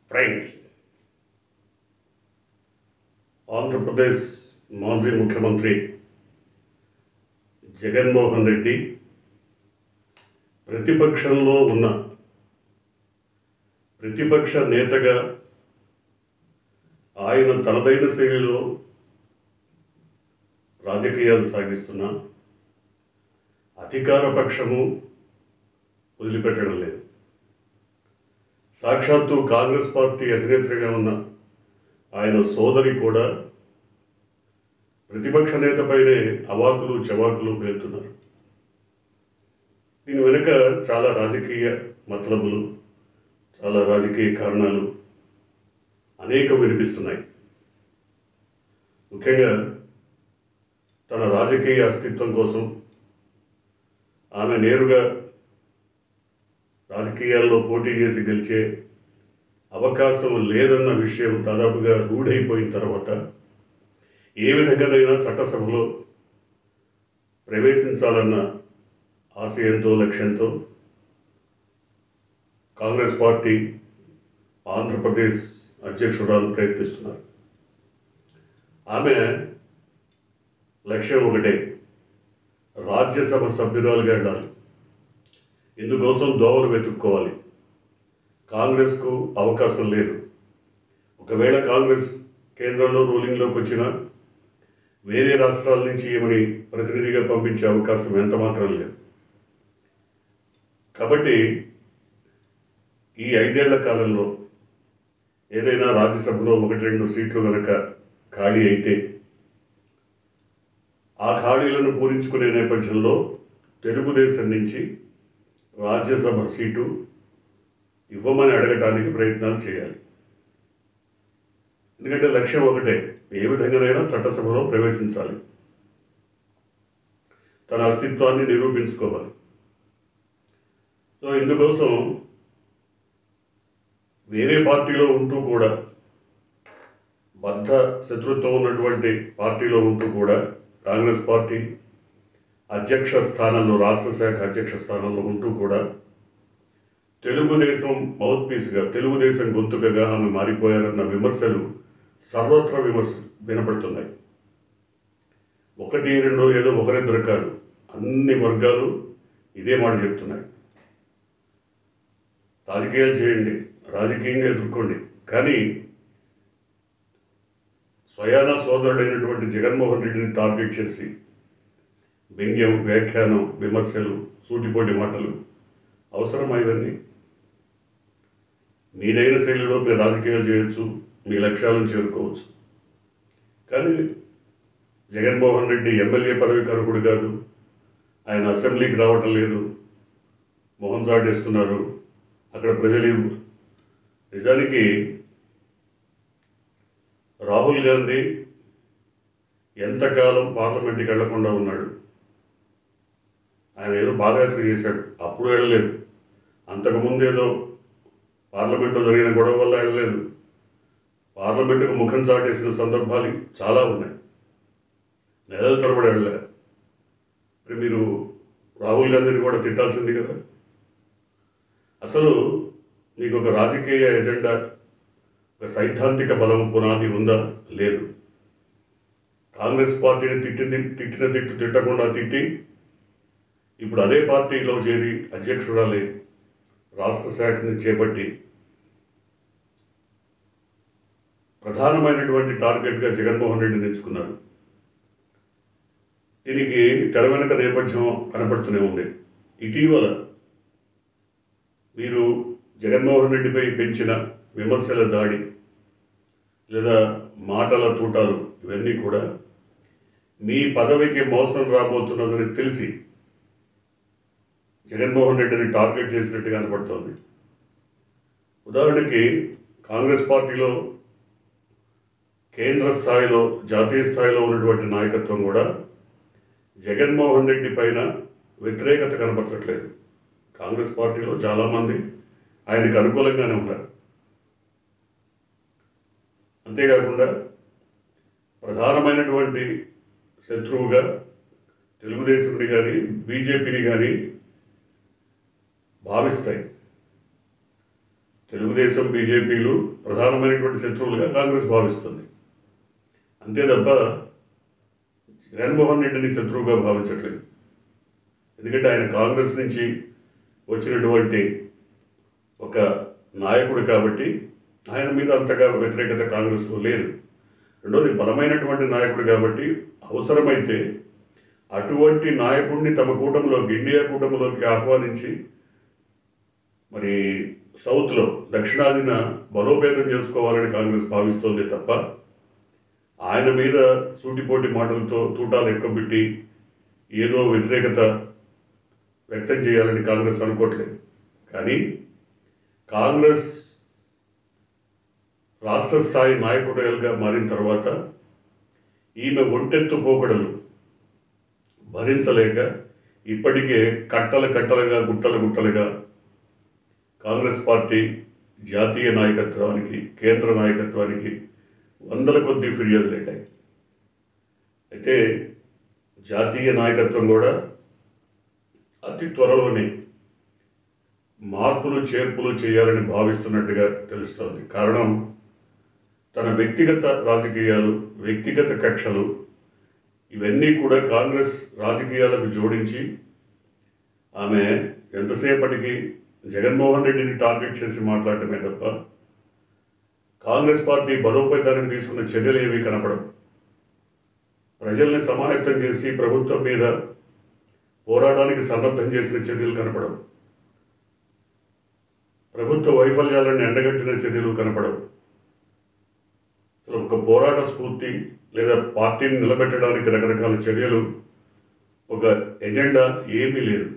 Friends, Andhra Pradesh మాజీ ముఖ్యమంత్రి జగన్మోహన్ రెడ్డి ప్రతిపక్షంలో ఉన్న ప్రతిపక్ష నేతగా ఆయన తనదైన శైలిలో రాజకీయాలు సాగిస్తున్న అధికార పక్షము వదిలిపెట్టడం లేదు. సాక్షాత్తు కాంగ్రెస్ పార్టీ అధినేత్రిగా ఉన్న ఆయన సోదరి కూడా ప్రతిపక్ష నేతపైనే అవాకులు చవాకులు పేలుతున్నారు. దీని వెనుక చాలా రాజకీయ మతలబులు, చాలా రాజకీయ కారణాలు అనేకం వినిపిస్తున్నాయి. ముఖ్యంగా తన రాజకీయ అస్తిత్వం కోసం ఆమె నేరుగా రాజకీయాల్లో పోటీ చేసి గెలిచే అవకాశం లేదన్న విషయం దాదాపుగా రూఢైపోయిన తర్వాత ఏ విధంగానైనా చట్టసభలో ప్రవేశించాలన్న ఆశయంతో, లక్ష్యంతో కాంగ్రెస్ పార్టీ ఆంధ్రప్రదేశ్ అధ్యక్షురాలు ప్రయత్నిస్తున్నారు. ఆమె లక్ష్యం ఒకటే, రాజ్యసభ సభ్యురాలుగా వెళ్ళాలి. ఇందుకోసం దోవలు వెతుక్కోవాలి. కాంగ్రెస్కు అవకాశం లేదు. ఒకవేళ కాంగ్రెస్ కేంద్రంలో రూలింగ్లోకి వచ్చినా వేరే రాష్ట్రాల నుంచి ఏమని ప్రతినిధిగా పంపించే అవకాశం ఎంత మాత్రం లేదు. కాబట్టి ఈ 5 ఏళ్ల కాలంలో ఏదైనా రాజ్యసభలో 1-2 సీట్లు కనుక ఖాళీ అయితే ఆ ఖాళీలను పూరించుకునే నేపథ్యంలో తెలుగుదేశం నుంచి రాజ్యసభ సీటు ఇవ్వమని అడగటానికి ప్రయత్నాలు చేయాలి. ఎందుకంటే లక్ష్యం ఒకటే, ఏ విధంగానైనా చట్టసభలో ప్రవేశించాలి, తన అస్తిత్వాన్ని నిరూపించుకోవాలి. సో ఇందుకోసం వేరే పార్టీలో ఉంటూ కూడా, బద్ధ శత్రుత్వం ఉన్నటువంటి పార్టీలో ఉంటూ కూడా కాంగ్రెస్ పార్టీ అధ్యక్ష స్థానంలో, రాష్ట్ర శాఖ అధ్యక్ష స్థానంలో ఉంటూ కూడా తెలుగుదేశం మౌత్ పీస్గా, తెలుగుదేశం గొంతుకగా ఆమె మారిపోయారన్న విమర్శలు సర్వత్రా వినపడుతున్నాయి. 1-2 ఏదో ఒకరిద్దరు కాదు, అన్ని వర్గాలు ఇదే మాట చెప్తున్నాయి. రాజకీయాలు చేయండి, రాజకీయంగా ఎదుర్కోండి, కానీ స్వయాన సోదరుడైనటువంటి జగన్మోహన్ రెడ్డిని టార్గెట్ చేసి వ్యంగ్యం, వ్యాఖ్యానం, విమర్శలు, సూటిపోటి మాటలు అవసరమా? ఇవన్నీ మీదైన శైలిలో మీరు రాజకీయాలు చేయొచ్చు, మీ లక్ష్యాలను చేరుకోవచ్చు. కానీ జగన్మోహన్ రెడ్డి ఎమ్మెల్యే పదవికి అర్హుడు కాదు, ఆయన అసెంబ్లీకి రావటం లేదు, మొహం చాటేస్తున్నారు అక్కడ ప్రజలు. నిజానికి రాహుల్ గాంధీ ఎంతకాలం పార్లమెంట్కి వెళ్లకుండా ఉన్నాడు? ఆయన ఏదో పాదయాత్ర చేశాడు, అప్పుడు వెళ్ళలేదు. అంతకుముందు ఏదో పార్లమెంట్లో జరిగిన గొడవ వల్ల వెళ్ళలేదు. పార్లమెంటుకు ముఖం చాటేసిన సందర్భాలు చాలా ఉన్నాయి. నెలల తరబడి వెళ్ళలేదు. మరి మీరు రాహుల్ గాంధీని కూడా తిట్టాల్సింది కదా. అసలు మీకు ఒక రాజకీయ ఎజెండా, ఒక సైద్ధాంతిక బలం, పునాది ఉందా? లేదు. కాంగ్రెస్ పార్టీని తిట్టిన తిట్టకుండా తిట్టి ఇప్పుడు అదే పార్టీలో చేరి అధ్యక్షురాలే రాష్ట్ర శాఖని చేపట్టి ప్రధానమైనటువంటి టార్గెట్గా జగన్మోహన్ రెడ్డిని ఎంచుకున్నారు. దీనికి తెర వెనుక నేపథ్యం కనపడుతూనే ఉంది. ఇటీవల మీరు జగన్మోహన్ రెడ్డిపై పెంచిన విమర్శల దాడి లేదా మాటల తూటాలు, ఇవన్నీ కూడా మీ పదవికి మోసం రాబోతున్నదని తెలిసి జగన్మోహన్ రెడ్డిని టార్గెట్ చేసినట్టుగా కనపడుతోంది. ఉదాహరణకి కాంగ్రెస్ పార్టీలో కేంద్ర స్థాయిలో, జాతీయ స్థాయిలో ఉన్నటువంటి నాయకత్వం కూడా జగన్మోహన్ రెడ్డి పైన వ్యతిరేకత కనపరచట్లేదు. కాంగ్రెస్ పార్టీలో చాలామంది ఆయనకు అనుకూలంగానే ఉన్నారు. అంతేకాకుండా ప్రధానమైనటువంటి శత్రువుగా తెలుగుదేశంని కానీ బీజేపీని కానీ భావిస్తాయి. తెలుగుదేశం బీజేపీలు ప్రధానమైనటువంటి శత్రువులుగా కాంగ్రెస్ భావిస్తుంది. అంతే తప్ప జగన్మోహన్ రెడ్డిని శత్రువుగా భావించట్లేదు. ఎందుకంటే ఆయన కాంగ్రెస్ నుంచి వచ్చినటువంటి ఒక నాయకుడు కాబట్టి ఆయన మీద అంతగా వ్యతిరేకత కాంగ్రెస్లో లేదు. రెండోది బలమైనటువంటి నాయకుడు కాబట్టి అవసరమైతే అటువంటి నాయకుడిని తమ కూటమిలోకి, ఇండియా కూటమిలోకి ఆహ్వానించి మరి సౌత్లో దక్షిణాదిన బలోపేతం చేసుకోవాలని కాంగ్రెస్ భావిస్తోంది తప్ప ఆయన మీద సూటిపోటి మాటలతో తూటాలు ఎక్కబెట్టి ఏదో వ్యతిరేకత వ్యక్తం చేయాలని కాంగ్రెస్ అనుకోవట్లేదు. కానీ కాంగ్రెస్ రాష్ట్ర స్థాయి నాయకురాలుగా మారిన తర్వాత ఈమె ఒంటెత్తు పోకడలు భరించలేక ఇప్పటికే కట్టలుగా గుట్టలుగా కాంగ్రెస్ పార్టీ జాతీయ నాయకత్వానికి, కేంద్ర నాయకత్వానికి వందల కొద్ది ఫిర్యాదులు వెళ్ళాయి. అయితే జాతీయ నాయకత్వం కూడా అతి త్వరలోనే మార్పులు చేర్పులు చేయాలని భావిస్తున్నట్టుగా తెలుస్తోంది. కారణం తన వ్యక్తిగత రాజకీయాలు, వ్యక్తిగత కక్షలు ఇవన్నీ కూడా కాంగ్రెస్ రాజకీయాలకు జోడించి ఆమె ఎంతసేపటికి జగన్మోహన్ రెడ్డిని టార్గెట్ చేసి మాట్లాడటమే తప్ప కాంగ్రెస్ పార్టీ బలోపేతానికి తీసుకున్న చర్యలు ఏమీ కనపడవు. ప్రజల్ని సమాయత్తం చేసి ప్రభుత్వం మీద పోరాటానికి సన్నద్ధం చేసిన చర్యలు కనపడవు. ప్రభుత్వ వైఫల్యాలను ఎండగట్టిన చర్యలు కనపడవు. అసలు ఒక పోరాట స్ఫూర్తి లేదా పార్టీని నిలబెట్టడానికి రకరకాల చర్యలు, ఒక ఎజెండా ఏమీ లేదు.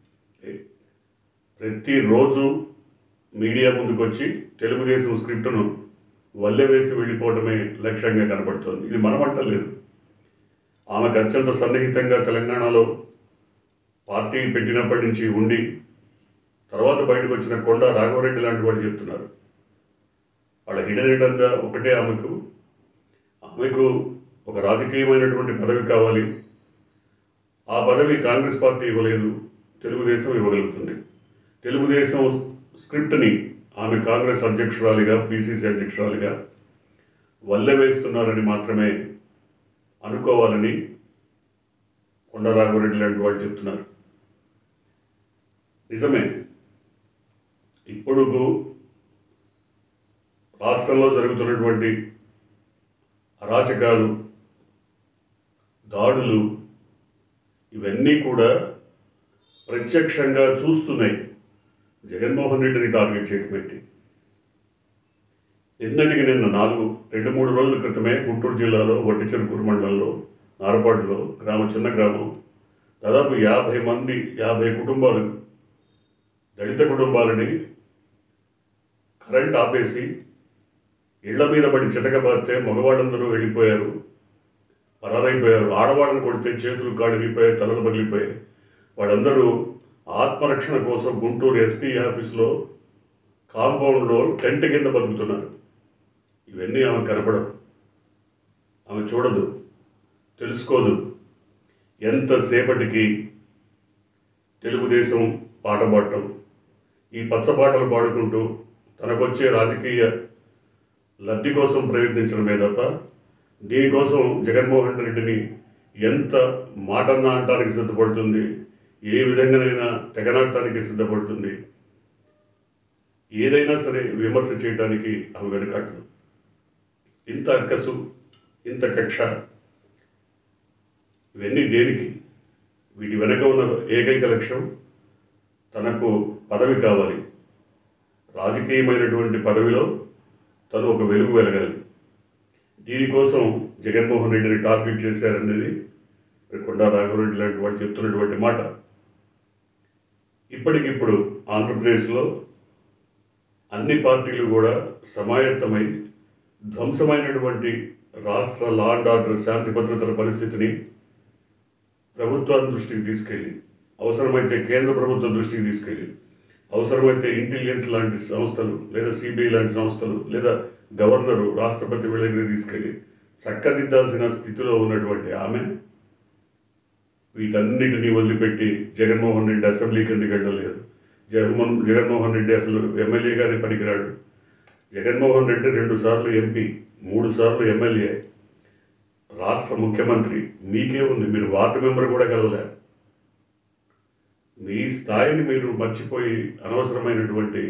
ప్రతిరోజు మీడియా ముందుకు వచ్చి తెలుగుదేశం స్క్రిప్టును వల్లెవేసి వెళ్ళిపోవడమే లక్ష్యంగా కనపడుతోంది. ఇది మనమంటలేదు. ఆమెకు అత్యంత సన్నిహితంగా తెలంగాణలో పార్టీ పెట్టినప్పటి నుంచి ఉండి తర్వాత బయటకు వచ్చిన కొండా రాఘవరెడ్డి లాంటి వాళ్ళు చెప్తున్నారు. వాళ్ళ హిడెన్గా ఒకటే ఆమెకు ఒక రాజకీయమైనటువంటి పదవి కావాలి. ఆ పదవి కాంగ్రెస్ పార్టీ ఇవ్వలేదు, తెలుగుదేశం ఇవ్వగలుగుతుంది. తెలుగుదేశం స్క్రిప్ట్ని ఆమె కాంగ్రెస్ అధ్యక్షురాలిగా, పిసిసి అధ్యక్షురాలిగా వల్లెవేస్తున్నారని మాత్రమే అనుకోవాలని కొండా రాఘవరెడ్డి లాంటి వాళ్ళు చెప్తున్నారు. నిజమే, ఇప్పుడు రాష్ట్రంలో జరుగుతున్నటువంటి అరాచకాలు, దాడులు ఇవన్నీ కూడా ప్రత్యక్షంగా చూస్తున్నాయి జగన్మోహన్ రెడ్డిని టార్గెట్ చేయడం పెట్టి. నిన్నటికి నిన్న 2-3 రోజుల క్రితమే గుంటూరు జిల్లాలో వట్టిచెరుకూరు మండలంలో నారపాడులో చిన్న గ్రామం, దాదాపు 50 కుటుంబాలు, దళిత కుటుంబాలని కరెంట్ ఆపేసి ఇళ్ల మీద పడి చితకబారితే మగవాళ్ళందరూ వెళ్ళిపోయారు, పరారైపోయారు. ఆడవాళ్ళని కొడితే చేతులు కాళ్ళు విరిగిపోయాయి, తలలు పగిలిపోయాయి. వాళ్ళందరూ ఆత్మరక్షణ కోసం గుంటూరు ఎస్పీ ఆఫీస్లో కాంపౌండ్లో టెంట్ కింద బతుకుతున్నారు. ఇవన్నీ ఆమె కనపడవు, ఆమె చూడదు, తెలుసుకోదు. ఎంతసేపటికి తెలుగుదేశం పాట పాడటం, ఈ పచ్చపాటలు పాడుకుంటూ తనకొచ్చే రాజకీయ లబ్ధి కోసం ప్రయత్నించడమే తప్ప దీనికోసం జగన్మోహన్ రెడ్డిని ఎంత మాటన్నా అనటానికి సిద్ధపడుతుంది, ఏ విధంగానైనా తెగనాడటానికి సిద్ధపడుతుంది, ఏదైనా సరే విమర్శ చేయడానికి ఆమె వెనుకాటదు. ఇంత అక్కసు, ఇంత కక్ష, ఇవన్నీ దేనికి? వీటి వెనక ఉన్న ఏకైక లక్ష్యం తనకు పదవి కావాలి. రాజకీయమైనటువంటి పదవిలో తను ఒక వెలుగు వెలగాలి. దీనికోసం జగన్మోహన్ రెడ్డిని టార్గెట్ చేశారనేది కొండా రాఘవరెడ్డి లాంటి వాళ్ళు చెప్తున్నటువంటి మాట. ఇప్పటికిప్పుడు ఆంధ్రప్రదేశ్లో అన్ని పార్టీలు కూడా సమాయత్తమై ధ్వంసమైనటువంటి రాష్ట్ర లా అండ్ ఆర్డర్, శాంతి భద్రతల పరిస్థితిని ప్రభుత్వాన్ని దృష్టికి తీసుకెళ్ళి, అవసరమైతే కేంద్ర ప్రభుత్వం దృష్టికి తీసుకెళ్ళి, అవసరమైతే ఇంటెలిజెన్స్ లాంటి సంస్థలు లేదా సిబిఐ లాంటి సంస్థలు లేదా గవర్నరు, రాష్ట్రపతి వీళ్ళ దగ్గర తీసుకెళ్ళి చక్కదిద్దాల్సిన స్థితిలో ఉన్నటువంటి ఆమె వీటన్నిటినీ వదిలిపెట్టి జగన్మోహన్ రెడ్డి అసెంబ్లీకి ఎందుకు వెళ్ళలేదు, జగన్మోహన్ రెడ్డి అసలు ఎమ్మెల్యేగానే పనికిరాడు. జగన్మోహన్ రెడ్డి 2 సార్లు ఎంపీ, 3 సార్లు ఎమ్మెల్యే, రాష్ట్ర ముఖ్యమంత్రి. మీకే ఉంది, మీరు వార్డు మెంబర్ కూడా కలవలే. మీ స్థాయిని మీరు మర్చిపోయి అనవసరమైనటువంటి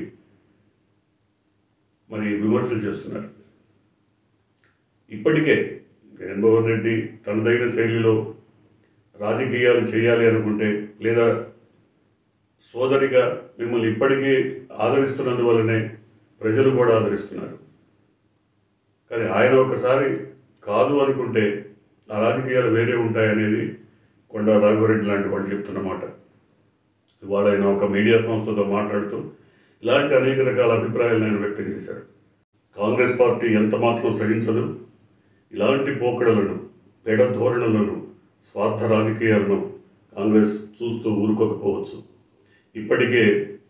విమర్శలు చేస్తున్నారు. ఇప్పటికే జగన్మోహన్ రెడ్డి తనదైన శైలిలో రాజకీయాలు చేయాలి అనుకుంటే, లేదా సోదరిగా మిమ్మల్ని ఇప్పటికీ ఆదరిస్తున్నందువల్లనే ప్రజలు కూడా ఆదరిస్తున్నారు. కానీ ఆయన ఒకసారి కాదు అనుకుంటే ఆ రాజకీయాలు వేరే ఉంటాయనేది కొండా రాఘవరెడ్డి లాంటి వాళ్ళు చెప్తున్నమాట. ఇవాళ ఆయన ఒక మీడియా సంస్థతో మాట్లాడుతూ ఇలాంటి అనేక రకాల అభిప్రాయాలను ఆయన వ్యక్తం చేశారు. కాంగ్రెస్ పార్టీ ఎంత మాత్రం సహించదు. ఇలాంటి పోకడలను, పెడ ధోరణులను, స్వార్థ రాజకీయాలను కాంగ్రెస్ చూస్తూ ఊరుకోకపోవచ్చు. ఇప్పటికే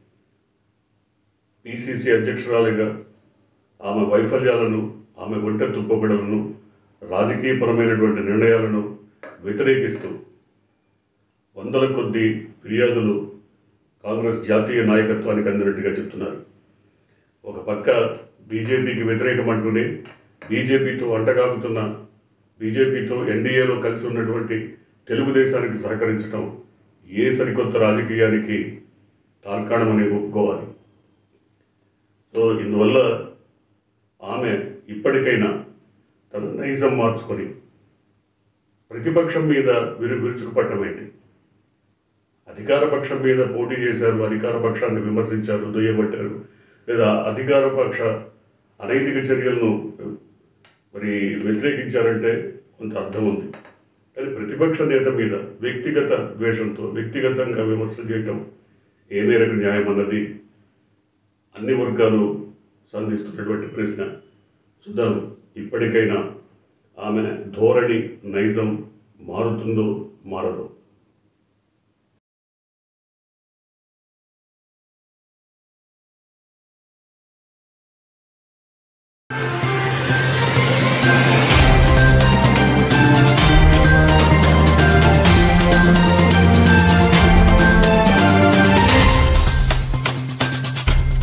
పిసిసి అధ్యక్షురాలిగా ఆమె వైఫల్యాలను, ఆమె ఒంటెత్తు పొగడలను, రాజకీయపరమైనటువంటి నిర్ణయాలను వ్యతిరేకిస్తూ వందల కొద్ది ఫిర్యాదులు కాంగ్రెస్ జాతీయ నాయకత్వానికి అందినట్టుగా చెప్తున్నారు. ఒక పక్క బీజేపీకి వ్యతిరేకమంటూనే బీజేపీతో అంటగాగుతున్న, బీజేపీతో ఎన్డీఏలో కలిసి ఉన్నటువంటి తెలుగుదేశానికి సహకరించడం ఏ సరికొత్త రాజకీయానికి తార్కాణమని ఒప్పుకోవాలి. సో ఇందువల్ల ఆమె ఇప్పటికైనా తన నైజం మార్చుకొని ప్రతిపక్షం మీద విరుచుకుపట్టమేంటి? అధికార పక్షం మీద పోటీ చేశారు, అధికార పక్షాన్ని విమర్శించారు, దుయ్యబట్టారు, లేదా అధికార పక్ష అనైతిక చర్యలను వ్యతిరేకించారంటే కొంత అర్థం ఉంది. కానీ ప్రతిపక్ష నేత మీద వ్యక్తిగత ద్వేషంతో వ్యక్తిగతంగా విమర్శలు చేయటం ఏ మేరకు న్యాయం అన్నది అన్ని వర్గాలు సంధిస్తున్నటువంటి ప్రశ్న. చూద్దాం ఇప్పటికైనా ఆమె ధోరణి, నైజం మారుతుందో మారదో.